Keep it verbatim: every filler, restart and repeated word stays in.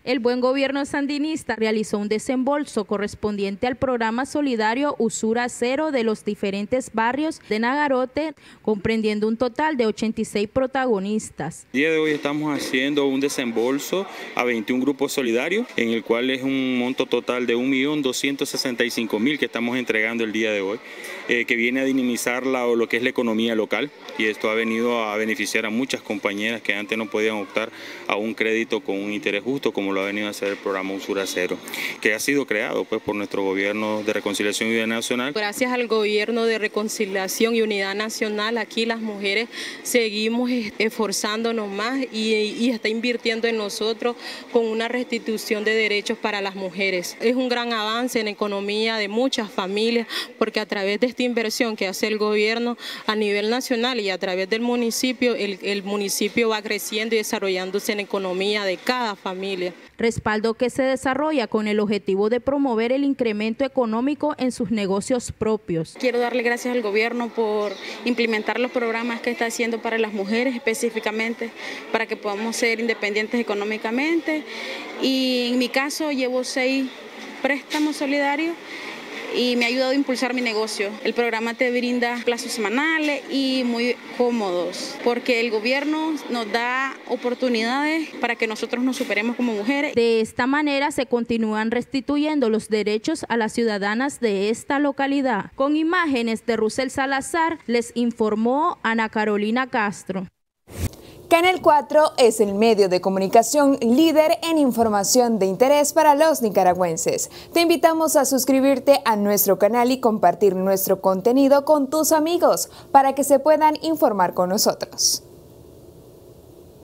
El Buen Gobierno sandinista realizó un desembolso correspondiente al programa solidario Usura Cero de los diferentes barrios de Nagarote, comprendiendo un total de ochenta y seis protagonistas. El día de hoy estamos haciendo un desembolso a veintiún grupos solidarios, en el cual es un monto total de un millón doscientos sesenta y cinco mil que estamos entregando el día de hoy, eh, que viene a dinamizar la, o lo que es la economía local, y esto ha venido a beneficiar a muchas compañeras que antes no podían optar a un crédito con un interés justo, como lo ha venido a hacer el programa Usura Cero, que ha sido creado pues por nuestro Gobierno de Reconciliación y Unidad Nacional. Gracias al Gobierno de Reconciliación y Unidad Nacional, aquí las mujeres seguimos esforzándonos más y, y está invirtiendo en nosotros con una restitución de derechos para las mujeres. Es un gran avance en la economía de muchas familias, porque a través de esta inversión que hace el Gobierno a nivel nacional y a través del municipio, el, el municipio va creciendo y desarrollándose en la economía de cada familia. Respaldo que se desarrolla con el objetivo de promover el incremento económico en sus negocios propios. Quiero darle gracias al gobierno por implementar los programas que está haciendo para las mujeres específicamente, para que podamos ser independientes económicamente. Y en mi caso llevo seis préstamos solidarios y me ha ayudado a impulsar mi negocio. El programa te brinda plazos semanales y muy cómodos, porque el gobierno nos da oportunidades para que nosotros nos superemos como mujeres. De esta manera se continúan restituyendo los derechos a las ciudadanas de esta localidad. Con imágenes de Rusel Salazar, les informó Ana Carolina Castro. Canal cuatro es el medio de comunicación líder en información de interés para los nicaragüenses. Te invitamos a suscribirte a nuestro canal y compartir nuestro contenido con tus amigos para que se puedan informar con nosotros.